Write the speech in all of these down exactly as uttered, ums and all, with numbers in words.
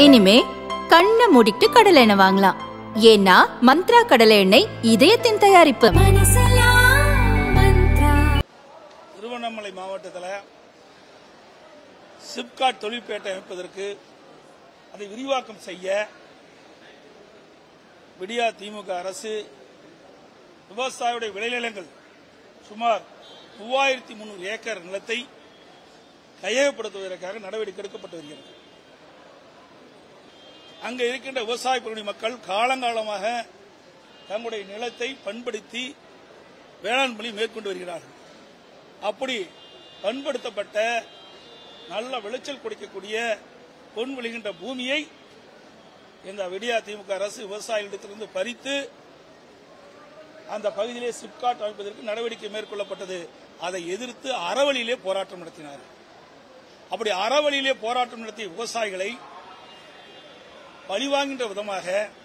இனிமே கண்ணை மூடிட்டு கடலை எண்ணெய் வாங்கலாம். ஏன்னா மந்த்ரா கடலை எண்ணெய் இதயத்தின் தயாரிப்பு. திருவண்ணாமலை மாவட்டத்தில் சிப்காட் தொழிற்பேட்டை அமைப்பதற்கு அதை விரிவாக்கம் செய்ய விடியா திமுக அரசு விவசாயியுடைய விளைநிலங்கள் சுமார் மூவாயிரத்தி முன்னூறு ஏக்கர் நிலத்தை கையகப்படுத்துவதற்காக நடவடிக்கை எடுக்கப்பட்டு வருகிறது. அங்கே இருக்கின்ற விவசாய பிரிவு மக்கள் காலங்காலமாக தங்களுடைய நிலத்தை பண்படுத்தி வேளாண் பணி மேற்கொண்டு வருகிறார்கள். அப்படி பண்படுத்தப்பட்ட நல்ல விளைச்சல் கொடுக்கக்கூடிய பொன் விளைகின்ற பூமியை இந்த விடியா திமுக அரசு விவசாயிகளிடத்திலிருந்து பறித்து அந்த பகுதியிலே சிப்காட் அமைப்பதற்கு நடவடிக்கை மேற்கொள்ளப்பட்டது. அதை எதிர்த்து அறவழியிலே போராட்டம் நடத்தினார். அப்படி அறவழியிலே போராட்டம் நடத்திய விவசாயிகளை பழிவாங்கின்ற விதமாக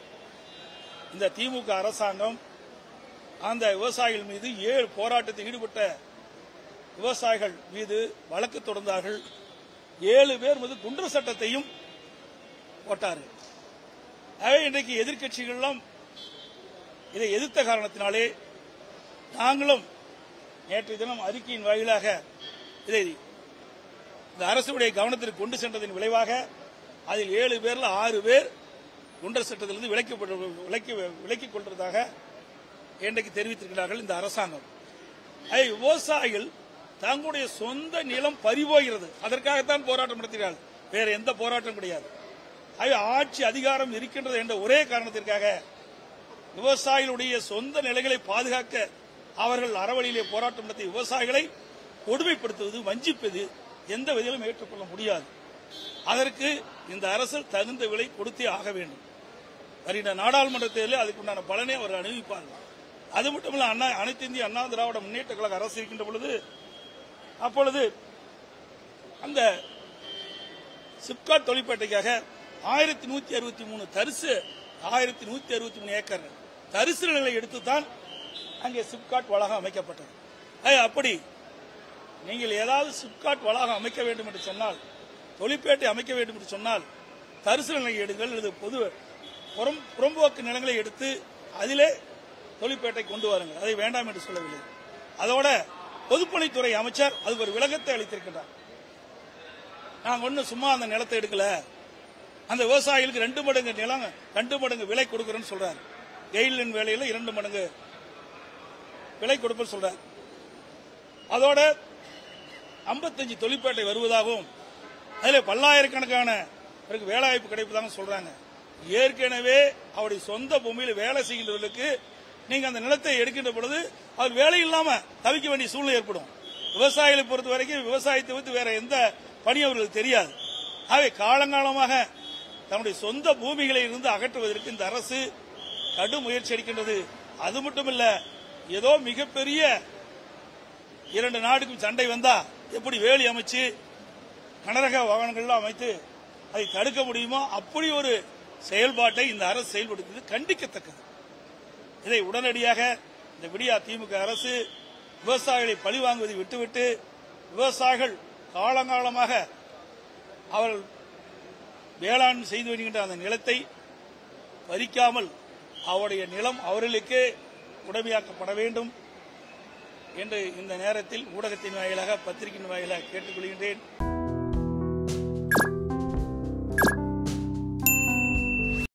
இந்த திமுக அரசாங்கம் அந்த விவசாயிகள் மீது ஏழு போராட்டத்தில் ஈடுபட்ட விவசாயிகள் மீது வழக்கு தொடர்ந்தார்கள். ஏழு பேர் மீது குண்டர் சட்டத்தையும் போட்டார்கள். ஆகவே இன்றைக்கு எதிர்க்கட்சிகளெல்லாம் இதை எதிர்த்த காரணத்தினாலே நாங்களும் நேற்றைய தினம் அறிக்கையின் வாயிலாக இதை இந்த அரசுடைய கவனத்திற்கு கொண்டு சென்றதன் விளைவாக அதில் ஏழு பேர்ல ஆறு பேர் குண்டர் சட்டத்திலிருந்து விலக்கி விலக்கிக் கொண்டதாக இன்றைக்கு தெரிவித்திருக்கிறார்கள் இந்த அரசாங்கம். விவசாயிகள் தங்களுடைய சொந்த நிலம் பறிபோகிறது, அதற்காகத்தான் போராட்டம் நடத்துகிறார்கள். வேற எந்த போராட்டம் கிடையாது. ஆட்சி அதிகாரம் இருக்கின்றது என்ற ஒரே காரணத்திற்காக விவசாயிகளுடைய சொந்த நிலைகளை பாதுகாக்க அவர்கள் அறவழியிலே போராட்டம் நடத்திய விவசாயிகளை கொடுமைப்படுத்துவது, வஞ்சிப்பது எந்த விதத்திலும் ஏற்றுக்கொள்ள முடியாது. அதற்கு இந்த அரசு தகுந்த விலை கொடுத்தே ஆக வேண்டும். வருகின்ற நாடாளுமன்ற தேர்தலில் அதுக்குண்டான பலனை அவர்கள் அனுபவிப்பார்கள். அது மட்டுமல்ல, அண்ணா அனைத்து இந்திய அண்ணா திராவிட முன்னேற்ற கழக அரசு இருக்கின்ற பொழுது அப்பொழுது அந்த சிப்காட் தொழிற்பேட்டைக்காக ஆயிரத்தி நூத்தி அறுபத்தி மூணு தரிசு ஆயிரத்தி நூத்தி அறுபத்தி மூணு ஏக்கர் தரிசு நிலங்களை எடுத்துத்தான் அங்கே சிப்காட் வளாகம் அமைக்கப்பட்டது. அப்படி நீங்கள் ஏதாவது சிப்காட் வளாகம் அமைக்க வேண்டும் என்று சொன்னால், தொழிற்பேட்டை அமைக்க வேண்டும் என்று சொன்னால் தரிசு நிலங்களை எடுங்கள், அல்லது பொது புறம்போக்கு நிலங்களை எடுத்து அதிலே தொழிற்பேட்டை கொண்டு வாருங்கள். அதை வேண்டாம் என்று சொல்லவில்லை. அதோட பொதுப்பணித்துறை அமைச்சர் அதுக்கு ஒரு விளக்கத்தை அளித்திருக்கிறார். நாங்கள் ஒன்னும் சும்மா அந்த நிலத்தை எடுக்கல, அந்த விவசாயிகளுக்கு ரெண்டு மடங்கு நிலம் ரெண்டு மடங்கு விலை கொடுக்கிறேன்னு சொல்றாரு. கெயிலின் வேலையில் இரண்டு மடங்கு விலை கொடுப்பேன்னு சொல்றாரு. அதோட ஐம்பத்தஞ்சு தொழிற்பேட்டை வருவதாகவும் அதில் பல்லாயிரக்கணக்கான வேலைவாய்ப்பு கிடைப்பதாக சொல்றாங்க. ஏற்கனவே அவருடைய சொந்த பூமியில் வேலை செய்கின்றவர்களுக்கு நீங்க அந்த நிலத்தை எடுக்கின்ற பொழுது அவர் வேலை இல்லாம தவிக்க வேண்டிய சூழ்நிலை ஏற்படும். விவசாயிகளை பொறுத்த வரைக்கும் விவசாயத்தை விட்டு வேற எந்த பணி அவர்களுக்கு தெரியாது. ஆகவே காலங்காலமாக தன்னுடைய சொந்த பூமிகளை இருந்து அகற்றுவதற்கு இந்த அரசு கடும் முயற்சி எடுக்கின்றது. அது மட்டுமல்ல, ஏதோ மிகப்பெரிய இரண்டு நாடுக்கும் சண்டை வந்தா எப்படி வேலி அமைச்சு கனரக வாகனங்கள்லாம் அமைத்து அதை தடுக்க முடியுமோ அப்படி ஒரு செயல்பாட்டை இந்த அரசு செயல்படுத்துவது கண்டிக்கத்தக்கது. இதை உடனடியாக இந்த விடியா திமுக அரசு விவசாயிகளை பழிவாங்குவதை விட்டுவிட்டு விவசாயிகள் காலங்காலமாக அவர்கள் வேளாண் செய்து வருகின்ற அந்த நிலத்தை பறிக்காமல் அவருடைய நிலம் அவர்களுக்கே உடமையாக்கப்பட வேண்டும் என்று இந்த நேரத்தில் ஊடகத்தின் வாயிலாக பத்திரிகையின் வாயிலாக கேட்டுக்கொள்கின்றேன்.